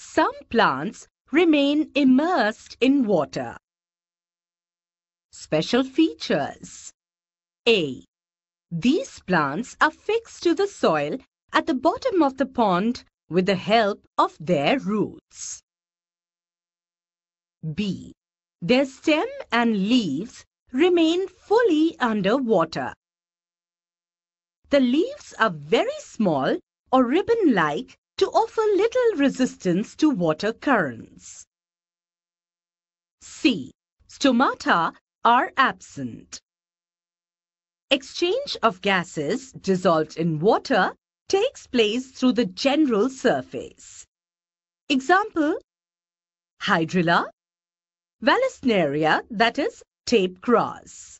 Some plants remain immersed in water. Special features. A. These plants are fixed to the soil at the bottom of the pond with the help of their roots. B. Their stem and leaves remain fully under water. The leaves are very small or ribbon-like to offer little resistance to water currents. C. Stomata are absent. Exchange of gases dissolved in water takes place through the general surface. Example: Hydrilla, Vallisneria, that is tape grass.